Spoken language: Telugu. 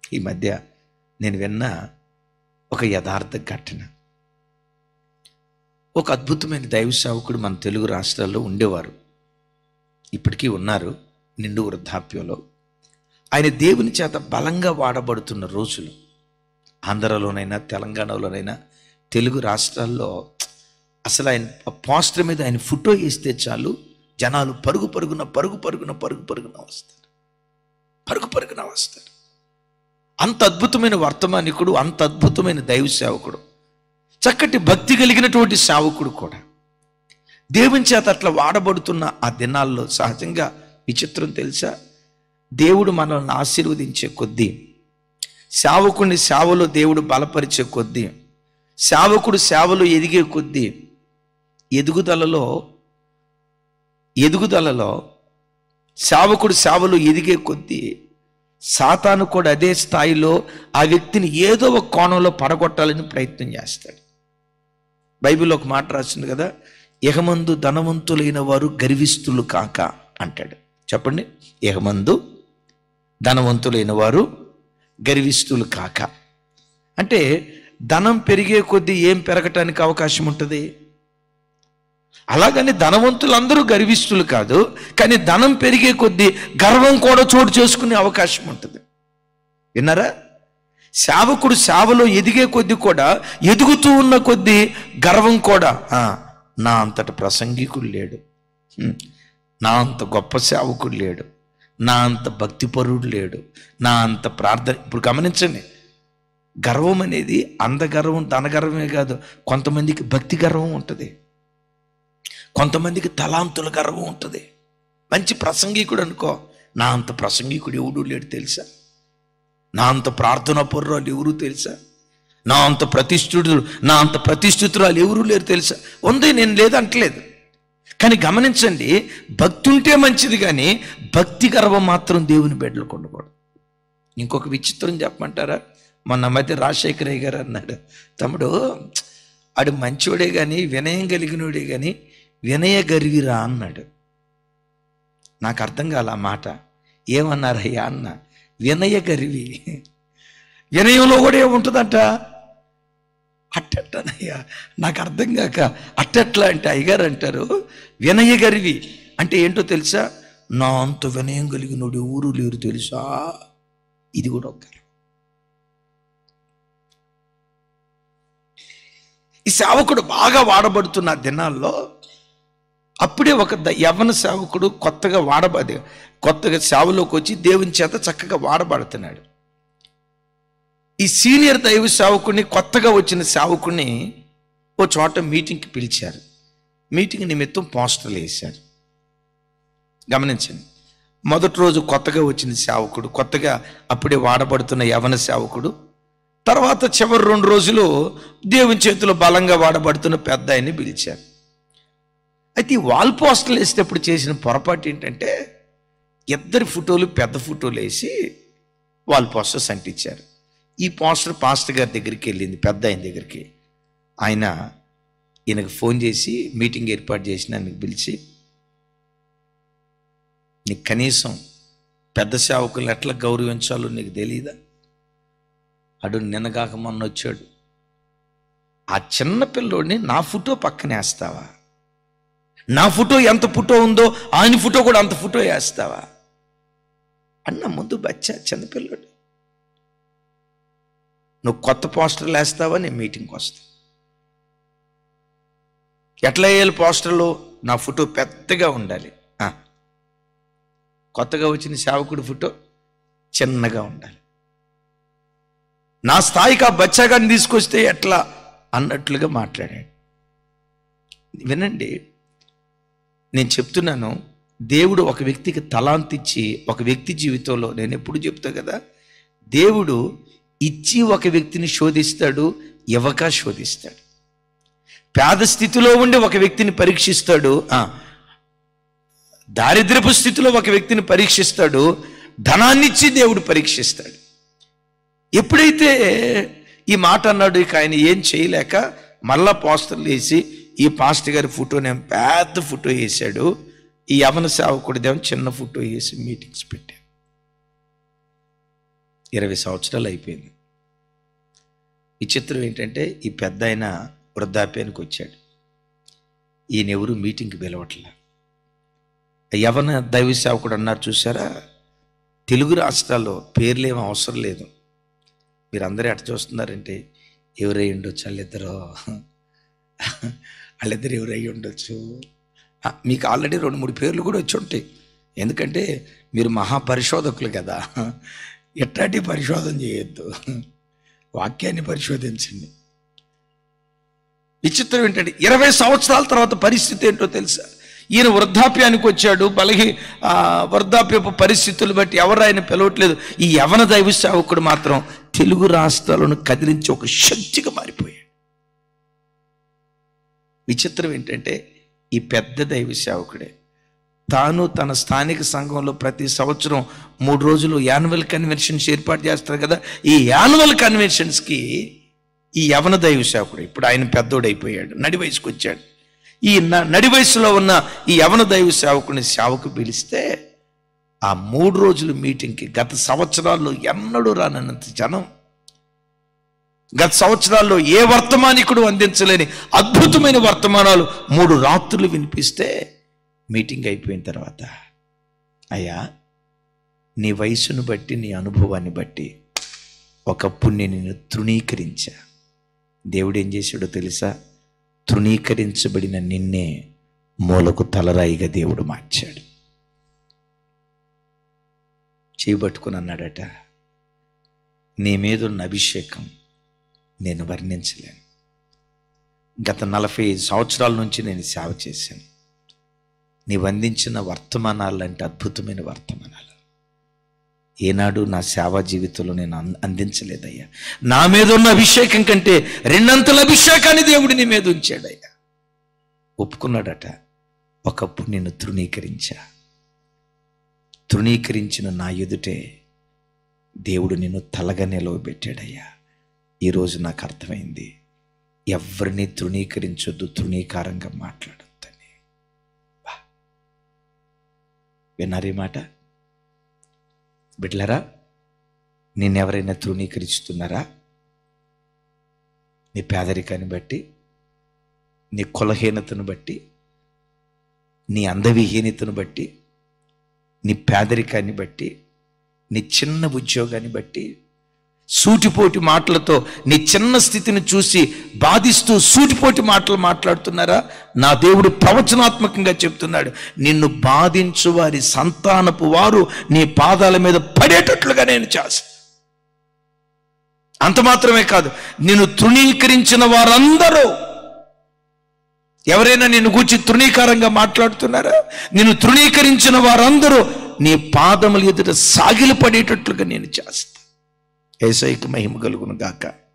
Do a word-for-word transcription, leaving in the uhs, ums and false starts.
ఈ మధ్య నేను విన్న ఒక యథార్థ ఘటన. ఒక అద్భుతమైన దైవ సేవకుడు మన తెలుగు రాష్ట్రాల్లో ఉండేవారు, ఇప్పటికీ ఉన్నారు, నిండు వృద్ధాప్యంలో. ఆయన దేవుని చేత బలంగా వాడబడుతున్న రోజులు ఆంధ్రలోనైనా తెలంగాణలోనైనా తెలుగు రాష్ట్రాల్లో అసలు ఆయన పోస్టర్ మీద ఆయన ఫోటో వేస్తే చాలు జనాలు పరుగు పరుగున పరుగు పరుగున పరుగు పరుగున వస్తారు, పరుగు పరుగున వస్తారు. అంత అద్భుతమైన వర్తమానికుడు, అంత అద్భుతమైన దైవ సేవకుడు, చక్కటి భక్తి కలిగినటువంటి సేవకుడు కూడా. దేవుని చేత అట్లా వాడబడుతున్న ఆ దినాల్లో సహజంగా విచిత్రం తెలుసా, దేవుడు మనల్ని ఆశీర్వదించే కొద్దీ, సేవకుడిని సేవలో దేవుడు బలపరిచే కొద్దీ, సేవకుడు సేవలో ఎదిగే కొద్దీ ఎదుగుదలలో ఎదుగుదలలో సేవకుడు సేవలో ఎదిగే కొద్దీ సాతాను కూడా అదే స్థాయిలో ఆ వ్యక్తిని ఏదో ఒక కోణంలో పడగొట్టాలని ప్రయత్నం చేస్తాడు. బైబిల్లో ఒక మాట రాసింది కదా, ఇహమందు ధనవంతులైన వారు గర్విస్తులు కాక అంటాడు. చెప్పండి, ఇహమందు ధనవంతులైన వారు గర్విస్తులు కాక అంటే ధనం పెరిగే కొద్దీ ఏం పెరగటానికి అవకాశం ఉంటుంది? అలాగని ధనవంతులందరూ గర్విస్తులు కాదు, కానీ ధనం పెరిగే కొద్దీ గర్వం కూడా చోటు చేసుకునే అవకాశం ఉంటుంది. విన్నారా? సేవకుడు సేవలో ఎదిగే కొద్దీ కూడా, ఎదుగుతూ ఉన్న కొద్దీ గర్వం కూడా, నా అంతటి ప్రసంగికుడు లేడు, నా అంత గొప్ప సేవకుడు లేడు, నా అంత భక్తిపరుడు లేడు, నా అంత ప్రార్థన. ఇప్పుడు గమనించండి, గర్వం అనేది అందగర్వం ధనగర్వమే కాదు, కొంతమందికి భక్తి గర్వం ఉంటుంది, కొంతమందికి తలాంతుల గర్వం ఉంటుంది. మంచి ప్రసంగికుడు అనుకో, నా అంత ప్రసంగికుడు ఎవడు లేడు తెలుసా, నా అంత ప్రార్థనా పరురాలు ఎవరు తెలుసా, నా అంత ప్రతిష్ఠితుడు నా అంత ప్రతిష్ఠితురాలు ఎవరు లేరు తెలుసా. ఉంది, నేను లేదంటలేదు, కానీ గమనించండి, భక్తి ఉంటే మంచిది, కానీ భక్తి గర్వం మాత్రం దేవుని బిడ్డలు ఉండకూడదు. ఇంకొక విచిత్రం చెప్పమంటారా? మొన్న మధ్య రాజశేఖరయ్య గారు అన్నాడు, తమ్ముడు ఆడు మంచివాడే కానీ వినయం కలిగినోడే కానీ వినయ గర్విరా అన్నాడు. నాకు అర్థం కాల ఆ మాట. ఏమన్నారయ్యా అన్న? వినయ గర్వి, వినయంలో కూడా ఏముంటుందంట? అట్టట్టనయ్యా, నాకు అర్థం కాక అట్టట్లా అంటే అయ్యగారు అంటారు వినయ గర్వి అంటే ఏంటో తెలుసా? నా అంత వినయం కలిగినోడు ఊరు లేరు తెలుసా. ఇది కూడా ఒక ఈ సేవకుడు బాగా వాడబడుతున్న దినాల్లో అప్పుడే ఒక యవ్వన సేవకుడు కొత్తగా వాడబడి కొత్తగా సేవలోకి వచ్చి దేవుని చేత చక్కగా వాడబడుతున్నాడు. ఈ సీనియర్ దైవ సేవకుడిని, కొత్తగా వచ్చిన సేవకుడిని ఓ చోట మీటింగ్కి పిలిచారు. మీటింగ్ నిమిత్తం పోస్టర్లు వేశారు. గమనించండి, మొదటి రోజు కొత్తగా వచ్చిన సేవకుడు, కొత్తగా అప్పుడే వాడబడుతున్న యవ్వన సేవకుడు, తర్వాత చివరి రెండు రోజులు దేవుని చేతిలో బలంగా వాడబడుతున్న పెద్ద ఆయన్ని పిలిచారు. అయితే ఈ వాల్ పోస్టర్లు వేసేటప్పుడు చేసిన పొరపాటు ఏంటంటే, ఇద్దరి ఫోటోలు పెద్ద ఫోటోలు వేసి వాల్ పోస్టర్స్ అంటించారు. ఈ పోస్టర్ పాస్టర్ గారి దగ్గరికి వెళ్ళింది, పెద్ద ఆయన దగ్గరికి. ఆయన ఈయనకు ఫోన్ చేసి మీటింగ్ ఏర్పాటు చేసి నన్ను పిలిచి, నీకు కనీసం పెద్ద సేవకులను ఎట్లా గౌరవించాలో నీకు తెలియదా? అడు నిన్నగాక మొన్న వచ్చాడు, ఆ చిన్న పిల్లోడిని నా ఫోటో పక్కన వేస్తావా? నా ఫోటో ఎంత ఫోటో ఉందో ఆయన ఫోటో కూడా అంత ఫోటో వేస్తావా అన్న. ముందు బచ్చా చిన్నపిల్లోడు, నువ్వు కొత్త పోస్టర్లు వేస్తావా, నేను మీటింగ్కి వస్తా. ఎట్లా వేయాలి పోస్టర్లు? నా ఫోటో పెద్దగా ఉండాలి, కొత్తగా వచ్చిన సేవకుడి ఫోటో చిన్నగా ఉండాలి. నా స్థాయికి ఆ బచ్చాగాన్ని తీసుకొస్తే ఎట్లా అన్నట్లుగా మాట్లాడాడు. వినండి, నేను చెప్తున్నాను, దేవుడు ఒక వ్యక్తికి తలాంత్ ఇచ్చి ఒక వ్యక్తి జీవితంలో, నేను ఎప్పుడు చెప్తా కదా, దేవుడు ఇచ్చి ఒక వ్యక్తిని శోధిస్తాడు, ఇవ్వక శోధిస్తాడు. పేద స్థితిలో ఉండి ఒక వ్యక్తిని పరీక్షిస్తాడు, దారిద్ర్యపు స్థితిలో ఒక వ్యక్తిని పరీక్షిస్తాడు, ధనాన్నిచ్చి దేవుడు పరీక్షిస్తాడు. ఎప్పుడైతే ఈ మాట అన్నాడు, ఇక ఆయన ఏం చేయలేక మళ్ళా పోస్టర్లు వేసి ఈ పాస్టర్ గారి ఫోటో నేను పెద్ద ఫోటో వేసాడు, ఈ యవన సేవకుడిదేమో చిన్న ఫోటో వేసి మీటింగ్స్ పెట్టాడు. ఇరవై సంవత్సరాలు అయిపోయింది. విచిత్రం ఏంటంటే ఈ పెద్ద ఆయన వృద్ధాప్యానికి వచ్చాడు. ఈయన ఎవరు మీటింగ్కి పిలవట్లే. యవన దైవ సేవకుడు అన్నారు, చూసారా, తెలుగు రాష్ట్రాల్లో పేర్లు ఏమీ అవసరం లేదు, మీరు అందరూ ఎట్ట చూస్తున్నారంటే ఎవరై ఉండొచ్చు, వాళ్ళిద్దరూ వాళ్ళిద్దరు ఎవరై ఉండొచ్చు. మీకు ఆల్రెడీ రెండు మూడు పేర్లు కూడా వచ్చి ఉంటాయి, ఎందుకంటే మీరు మహాపరిశోధకులు కదా. ఎట్లాంటి పరిశోధన చేయొద్దు, వాక్యాన్ని పరిశోధించండి. విచిత్రం ఏంటంటే ఇరవై సంవత్సరాల తర్వాత పరిస్థితి ఏంటో తెలుసా? ఈయన వృద్ధాప్యానికి వచ్చాడు. బలహి వృద్ధాప్యపు పరిస్థితులు బట్టి ఎవరు ఆయన పిలవట్లేదు. ఈ యవన దైవ సేవకుడు మాత్రం తెలుగు రాష్ట్రాలను కదిలించి ఒక శక్తిగా మారిపోయాడు. విచిత్రం ఏంటంటే ఈ పెద్ద దైవ సేవకుడే తాను తన స్థానిక సంఘంలో ప్రతి సంవత్సరం మూడు రోజులు యాన్యువల్ కన్వెన్షన్స్ ఏర్పాటు చేస్తారు కదా. ఈ యాన్యువల్ కన్వెన్షన్స్కి ఈ యవన దైవ సేవకుడు, ఇప్పుడు ఆయన పెద్దోడైపోయాడు, నడి వయసుకు వచ్చాడు. ఈ నడి వయసులో ఉన్న ఈ యవన దైవ సేవకుని సేవకు పిలిస్తే ఆ మూడు రోజుల మీటింగ్కి గత సంవత్సరాల్లో ఎన్నడూ రానంత జనం, గత సంవత్సరాల్లో ఏ వర్తమానికుడు అందించలేని అద్భుతమైన వర్తమానాలు మూడు రాత్రులు వినిపిస్తే మీటింగ్ అయిపోయిన తర్వాత, అయ్యా నీ వయసును బట్టి నీ అనుభవాన్ని బట్టి ఒకప్పుడు నేను నిన్ను తృణీకరించా. దేవుడు ఏం చేశాడో తెలుసా? తృణీకరించబడిన నిన్నే మూలకు తలరాయిగా దేవుడు మార్చాడు. చేయబట్టుకుని అన్నాడట, నీ మీద ఉన్న అభిషేకం నేను వర్ణించలేను. గత నలభై ఐదు సంవత్సరాల నుంచి నేను సేవ చేశాను. నీవు అందించిన వర్తమానాలు అంటే అద్భుతమైన వర్తమానాలు ఏనాడు నా సేవా జీవితంలో నేను అందించలేదయ్యా. నా మీద ఉన్న అభిషేకం కంటే రెండంతల అభిషేకాన్ని దేవుడు నీ మీద ఉంచాడయ్యా. ఒప్పుకున్నాడట, ఒకప్పుడు నేను తృణీకరించా, తృణీకరించిన నా ఎదుటే దేవుడు నిన్ను తలగా నిలవబెట్టాడయ్యా. ఈరోజు నాకు అర్థమైంది, ఎవరిని తృణీకరించొద్దు, తృణీకారంగా మాట్లాడొద్దని. విన్నారీ మాట? బిడ్డలారా, నేనెవరైనా తృణీకరిస్తున్నారా? నీ పేదరికాన్ని బట్టి, నీ కులహీనతను బట్టి, నీ అందవిహీనతను బట్టి, నీ పేదరికాన్ని బట్టి, నీ చిన్న ఉద్యోగాన్ని బట్టి, సూటిపోటి మాటలతో నీ చిన్న స్థితిని చూసి బాధిస్తూ సూటిపోటి మాటలు మాట్లాడుతున్నారా? నా దేవుడు ప్రవచనాత్మకంగా చెప్తున్నాడు, నిన్ను బాధించు వారి సంతానపు వారు నీ పాదాల మీద పడేటట్లుగా నేను చేస్తా. అంత మాత్రమే కాదు, నిన్ను తృణీకరించిన వారందరూ, ఎవరైనా నిన్ను గూర్చి తృణీకారంగా మాట్లాడుతున్నారా? నిన్ను తృణీకరించిన వారందరూ నీ పాదముల ఎదుట సాగిలు పడేటట్లుగా నేను చేస్తా. యేసయ్యకు మహిమ కలుగును గాక.